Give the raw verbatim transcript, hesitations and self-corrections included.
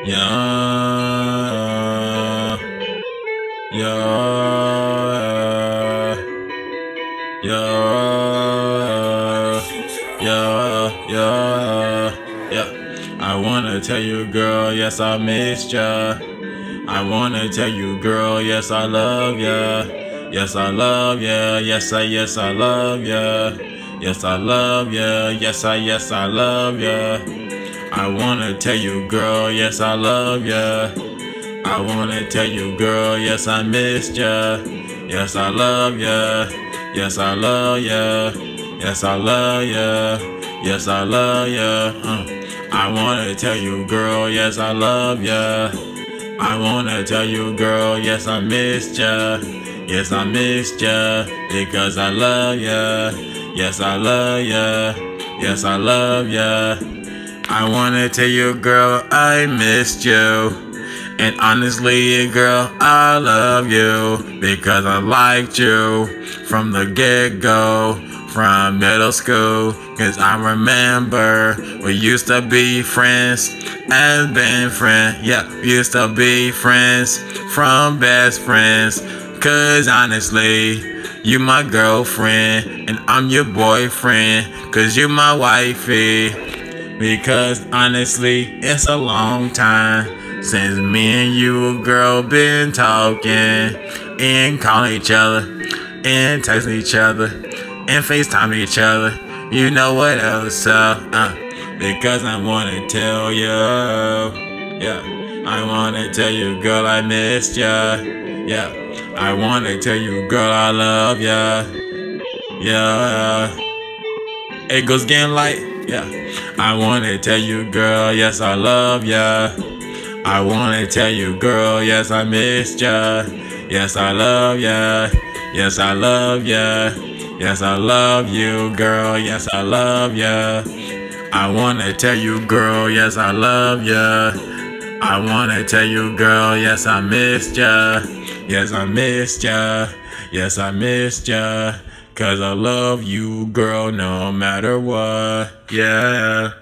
Yeah, yeah, yeah, yeah, yeah, yeah. I wanna tell you, girl, yes, I missed ya. I wanna tell you, girl, yes, I love ya. Yes, I love ya. Yes, I, yes, I love ya. Yes, I love ya. Yes, I, yes, I love ya. I wanna tell you, girl, yes, I love ya. I wanna tell you, girl, yes, I missed ya. Yes, I love ya. Yes, I love ya. Yes, I love ya. Yes, I love ya. Uh. I wanna tell you, girl, yes, I love ya. I wanna tell you, girl, yes, I missed ya. Yes, I missed ya. Because I love ya. Yes, I love ya. Yes, I love ya. I wanna tell you, girl, I missed you. And honestly, girl, I love you. Because I liked you from the get-go, from middle school. Cause I remember we used to be friends and been friends. Yeah, we used to be friends from best friends. Cause honestly, you my girlfriend and I'm your boyfriend. Cause you my wifey. Because honestly, it's a long time since me and you, girl, been talking and calling each other and texting each other and FaceTime each other. You know what else, uh, uh, because I wanna tell you, yeah, I wanna tell you, girl, I missed ya, yeah, I wanna tell you, girl, I love ya, yeah, it goes again like, yeah, I wanna tell you, girl, yes, I love ya, I wanna tell you, girl, yes, I missed ya, yes, I love ya, yes, I love ya. Yes, I love you, girl. Yes, I love ya. I wanna tell you, girl. Yes, I love ya. I wanna tell you, girl. Yes, I missed ya. Yes, I missed ya. Yes, I missed ya. Cause I love you, girl, no matter what. Yeah.